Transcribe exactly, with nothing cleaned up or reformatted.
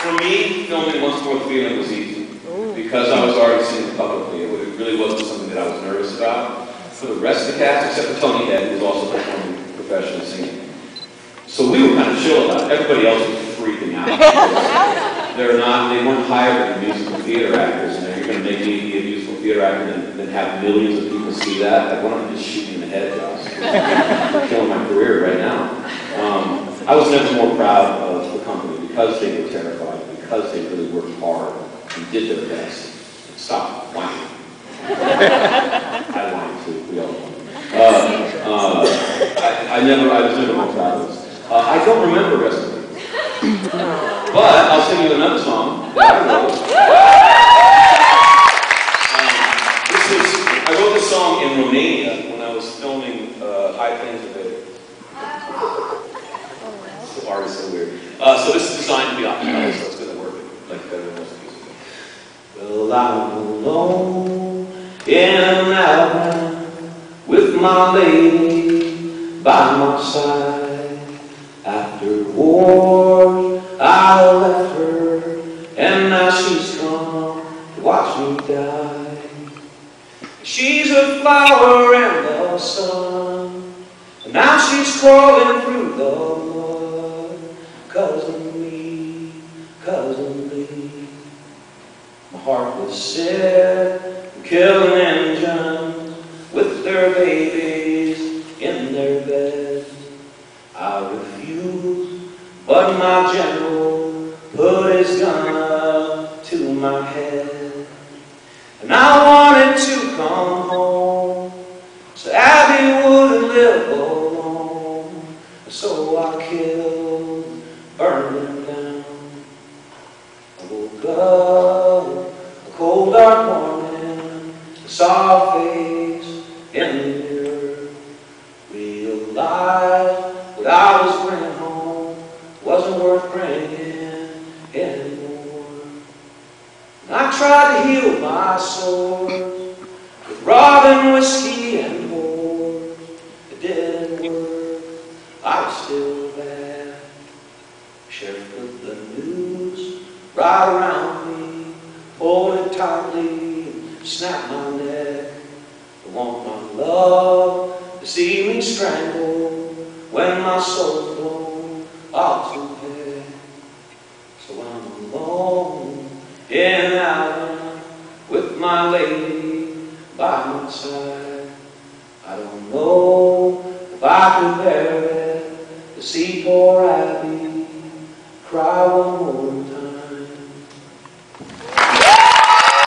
For me, filming Once More Feeling was easy. Because I was already singing publicly, it really wasn't something that I was nervous about. For the rest of the cast, except for Tony Head, who was also performing professionally singing. So we were kind of chill about it. Everybody else was freaking out. They're not, they weren't hired as musical theater actors, and you're going to make me be a musical theater actor and then have millions of people see that. Like, why don't you just shoot me in the head, Josh? You're killing my career right now. Um, I was never more proud of the company because they were terrified, because they really worked hard and did their best. Stop whining. I whined too, we all whined. Uh, uh, I, I never, I was never more proud of this. Uh, I don't remember the rest of it. But I'll sing you another song that I wrote. Um, this is, I wrote this song in Romania when I was filming uh, Plains Invaders. The art is so weird. Uh, so this is designed to be occupied, so it's going to work like better than most music. Well, I'm alone in an outland with my lady by my side. After war, I left her, and now she's come to watch me die. She's a flower in the sun, and now she's crawling through the mud. 'Cause of me, 'cause of me. My heart was set on killing engines with their babies in their beds. I refused, but my general put his gun up to my head. And I wanted to come home so Abby wouldn't live alone. So I killed, burned him down. I woke up a cold dark morning, saw a face in the mirror, realized what I was bringing home wasn't worth bringing anymore. And I tried to heal my sores with rum, whiskey, and whores. It didn't work, I was still bad. Sheriff put the noose right around me, pulled it tightly, snapped my neck. I want my love to see me strangle when my soul's blown off to bed. So I'm alone in an island with my lady by my side. I don't know if I can bear it to see poor Abby cry one more time.